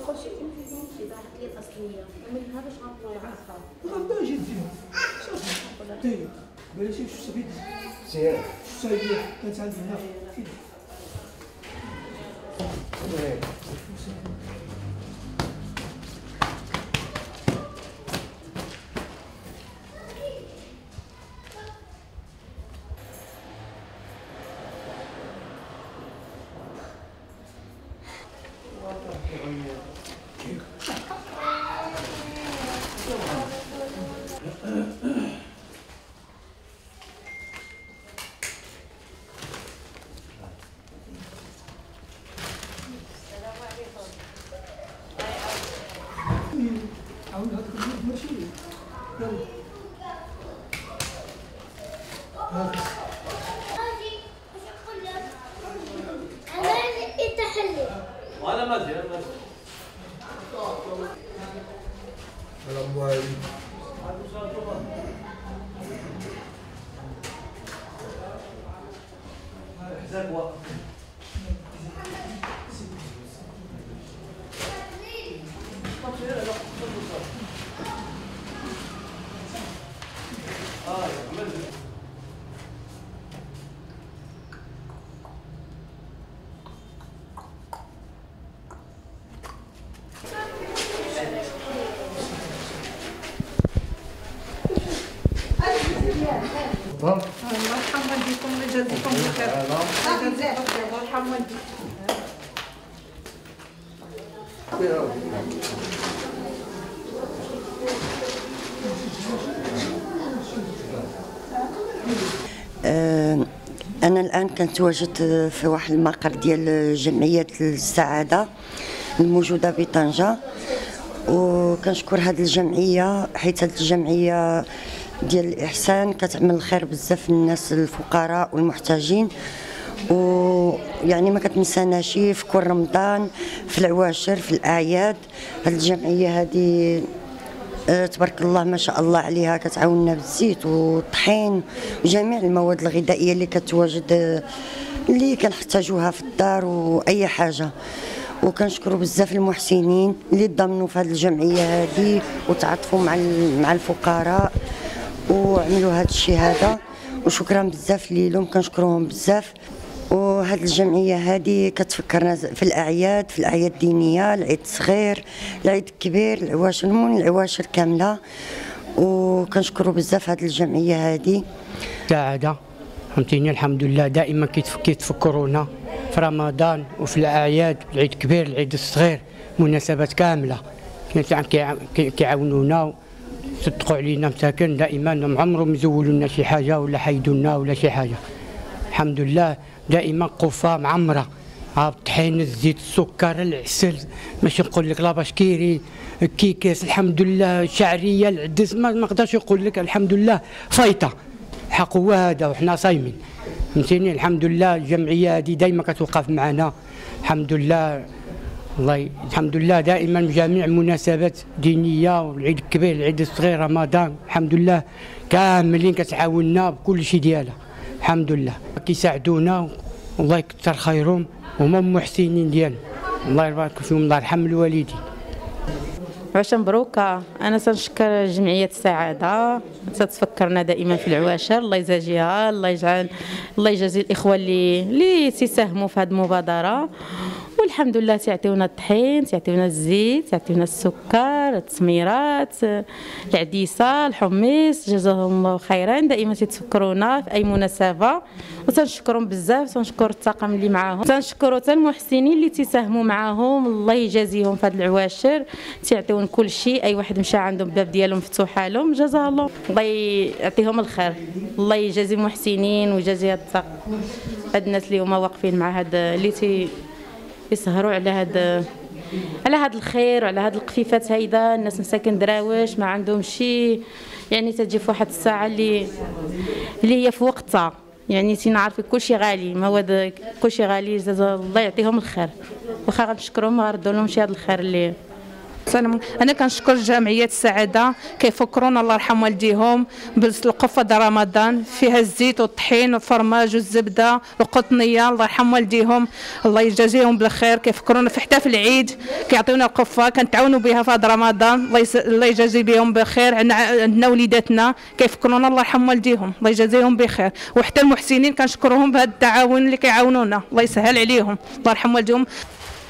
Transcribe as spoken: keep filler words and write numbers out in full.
كلشي يمكن فيهم الاضاءات ديال الاصليه ومن هذا باش غنطلعوا العصا غنبدا جي فيهم صافي طيب بلاتي شو سبيت مزيان شو هي كانت عندي هنا فين عاود هاد الكلمة ماشي يلا هاك انا التحلي وانا مزيان على موالي حزاك واقف الله يرحم والديكم ويجازيكم بخير. الله يجازيكم بخير الله يرحم والديكم. أنا الآن كنتواجد في واحد المقر ديال جمعية السعادة الموجودة بطنجة، وكنشكر هذه الجمعية حيث هذه الجمعية ديال الإحسان كتعمل الخير بزاف للناس الفقراء والمحتاجين، ويعني ما كتنساناش في كل رمضان في العواشر في الأعياد. هذه الجمعية هذه تبارك الله ما شاء الله عليها كتعاوننا بالزيت والطحين وجميع المواد الغذائيه اللي كتواجد اللي كنحتاجوها في الدار واي حاجه. وكنشكروا بزاف المحسنين اللي ضمنوا في هذه الجمعيه هذه وتعاطفوا مع مع الفقراء وعملوا هذا الشيء هذا، وشكرا بزاف ليهم كنشكروهم بزاف. وهذه الجمعيه هذه كتفكرنا في الاعياد في الاعياد الدينيه، العيد الصغير العيد الكبير العواشر المهم العواشر كامله، وكنشكروا بزاف هذه الجمعيه هذه. سعاده فهمتيني الحمد لله دائما كيتفكرونا في رمضان وفي الاعياد العيد الكبير العيد الصغير مناسبات كامله كيعاونونا صدقوا علينا مساكن دائما ما عمرهم يزولوا لنا شي حاجه ولا حيدوا لنا ولا شي حاجه. الحمد لله دائما قفه معمره الطحين الزيت السكر العسل ماشي نقول لك لاباشكيري كيكاس الحمد لله شعريه العدس ما نقدرش نقول لك الحمد لله فايته حق هو هذا وحنا صايمين فهمتيني. الحمد لله الجمعيه هذه دائما كتوقف معنا الحمد لله الله الحمد لله دائما جميع المناسبات دينيه والعيد الكبير العيد الصغير رمضان الحمد لله كاملين كتعاوننا بكل شيء ديالها الحمد لله كيساعدونا والله يكثر خيرهم هما محسنين ديالنا الله يبارك فيهم الله يرحم الوالدين. عواشر مبروكه. انا تنشكر جمعيه السعاده تتفكرنا دائما في العواشر الله يجازيها الله يجعل الله يجازي الاخوه اللي اللي تساهموا في هذه المبادره، والحمد لله تعطيونا الطحين تعطيونا الزيت تعطيونا السكر التميرات العديسه الحميص جزاهم الله خيرا دائما تتفكرونا في اي مناسبه وتنشكرهم بزاف. تنشكر الطاقم اللي معاهم تنشكروا حتى المحسنين اللي تساهموا معاهم الله يجازيهم في هذه العواشر تعطيون كل شيء اي واحد مشى عندهم باب ديالهم مفتوحه لهم جزاه الله الله يعطيهم الخير الله يجازي المحسنين ويجازي هاد الطاقم هاد الناس اللي هما واقفين مع هاد اللي تي يسهروا على هاد على هاد الخير وعلى هاد القفيفات هيدا. الناس مساكن دراوش ما عندهم شي يعني تجي في واحد الساعه اللي اللي هي في وقتها يعني تنعرفي كلشي غالي مواد كلشي غالي جزا الله يعطيهم الخير واخا غنشكرهم غنردوا لهم شي هاد الخير اللي انا كنشكر جمعيه السعاده كيفكرونا الله يرحم والديهم بالقفه رمضان فيها الزيت والطحين والفرماج والزبده والقطنيه الله يرحم والديهم الله يجازيهم بالخير كيفكرونا في حتى في العيد كيعطيونا القفه كنتعاونوا بها في هذا رمضان الله يس... الله يجازي بهم بخير. عندنا وليداتنا كيفكرونا الله يرحم والديهم الله يجازيهم بخير وحتى المحسنين كنشكرهم بهذا التعاون اللي كيعاونونا الله يسهل عليهم الله يرحم والديهم.